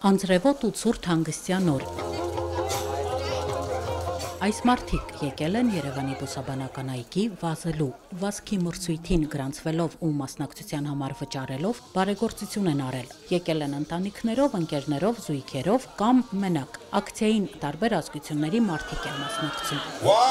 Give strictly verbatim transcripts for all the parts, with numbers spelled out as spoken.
Անձրևոտ ու ցուրտ հանգստյան օր։ Այս մարդիկ եկել են Երևանի բուսաբանական այգի վազելու, վազքի մրցույթին գրանցվելով ու մասնակցության համար վճարելով բարեգործություն են արել։ Եկել են ընտանիքներով, ընկերներով, զույգերով կամ մենակ։ Ակցիային տարբեր ազգությունների մարդիկ են մասնակցում։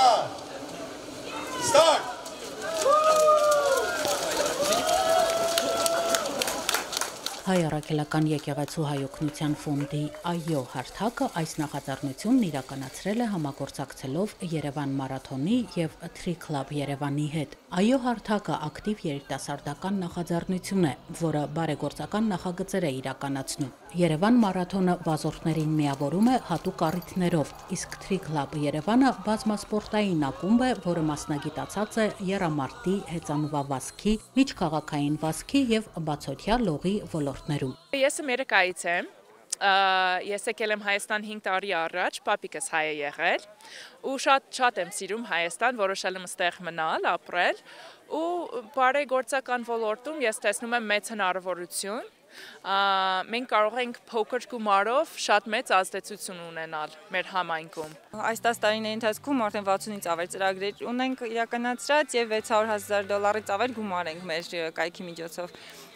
Հայ առաքելական եկեղեցու հայ օգնության ֆոնդի այո հարթակը այս նախաձեռնությունն իրականացրել է համագործակցելով Երևան մարաթոնի եւ Three Club Երևանի հետ։ Այո հարթակը ակտիվ երիտասարդական նախաձեռնություն է, որը բարեգործական նախագծեր է իրականացնում։ Երևան մարաթոնը վազորդներին միավորում է հատուկ առիթներով, իսկ Three Club Երևանը բազմասպորտային ակումբ է, որը մասնագիտացած է եռամարտի, հեծանվավազքի, միջքաղաքային վազքի եւ բացօթյա լողի ոլորտներում։ Ես Ամերիկայից եմ, ես եկել եմ Հայաստան հինգ տարի առաջ, պապիկս հայ է եղել, ու շատ շատ եմ սիրում Հայաստան, որոշել եմ ստեղ մնալ, ապրել, ու բարեգործական ոլորտում ես տեսնում եմ մեծ հնարավորություն, մենք կարող ենք փոքր գումարով շատ մեծ ազդեցություն ունենալ մեր համայնքում։ Այս տասը տարիների ընթացքում արդեն վաթսունից ավել ծրագրեր ունենք իրականացրած եւ վեց հարյուր հազար դոլարից ավել գումար ենք մեր կայքի միջոցով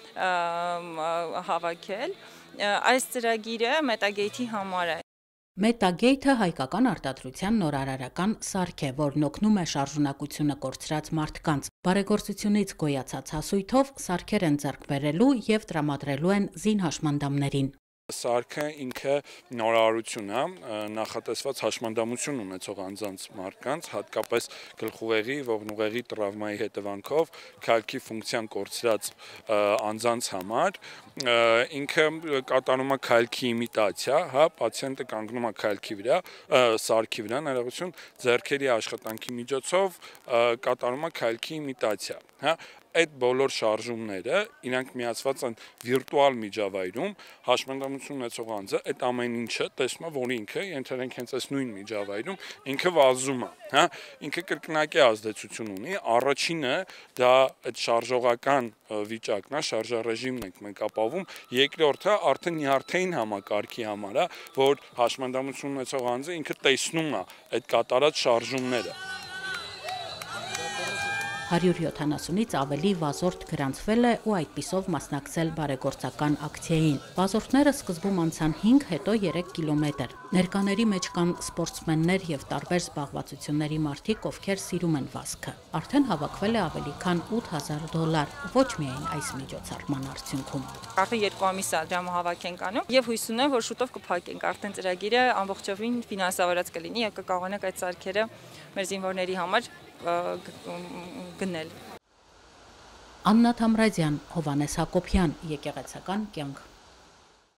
հավաքել։ Այս ծրագիրը Մետագեյթի համար է։ Մետագեյթը հայկական արտադրության նորարարական սարք է, որն օգնում է շարժունակությունը կորցրած մարդկանց։ Բարեգործությունից գոյացած հասույթով սարքեր են ձեռք բերելու եւ տրամադրելու են զինհաշմանդամներին։ Սարքը ինքը նորարարություն է, նախատեսված հաշմանդամություն ունեցող անձանց մարդկանց, հատկապես գլխուղեղի, ողնուղեղի տրավմայի հետևանքով քայքի ֆունկցիան կորցրած անձանց համար, ինքը կատարում է քայքի իմիտացիա, հա, պացիենտը կանգնում է քայքի վրա, սարքի վրա, ներողություն, ձեռքերի աշխատանքի միջոցով կատարում է քայքի իմիտացիա, հա։ Այդ բոլոր շարժումները իրանք միացված են վիրտուալ միջավայրում, հաշմանդամություն ունեցող անձը այդ ամեն ինչը տեսնում է, որ ինքը ենթադրենք հենց այս նույն միջավայրում ինքը վազում է, հա, ինքը կրկնակի ազդեցություն ունի, առաջինը դա այդ շարժողական վիճակն է, շարժառեժիմն ենք մենք ապավում, երկրորդը արդեն նյարդային համակարգի համար է, որ հաշմանդամություն ունեցող անձը ինքը տեսնում է այդ կատարած շարժումները։ հարյուր յոթանասունից ավելի վազորդ գրանցվել է ու այդպիսով մասնակցել բարեգործական ակցիային։ Վազորդները սկզբում անցան հինգ, հետո երեք կիլոմետր։ Ներկաների մեջ կան սպորտսմեններ եւ տարբեր զբաղվածությունների մարդիկ, ովքեր սիրում են վազքը։ Արդեն հավաքվել է ավելի քան ութ հազար դոլար, ոչ միայն այս միջոցառման արդյունքում։ Արդեն երկու ամիս դրամահավաք ենք անում եւ հույս ունեմ, որ շուտով կփակենք արդեն ծրագիրը ամբողջովին ֆինանսավորած կլինի եւ կկարողանանք այդ սարքերը մեր զինվորների համար գնել։ Աննա Թամրազյան, Հովանես Հակոբյան, եկեղեցական կյանք։